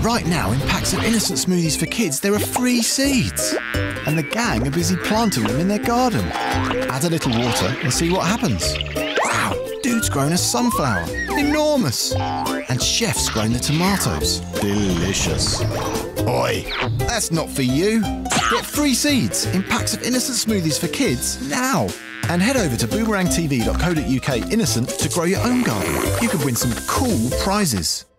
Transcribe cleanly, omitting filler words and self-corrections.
Right now, in packs of innocent smoothies for kids, there are free seeds. And the gang are busy planting them in their garden. Add a little water and see what happens. Wow, dude's grown a sunflower. Enormous. And chef's grown the tomatoes. Delicious. Oi, that's not for you. Get free seeds in packs of innocent smoothies for kids now. And head over to boomerangtv.co.uk innocent to grow your own garden. You could win some cool prizes.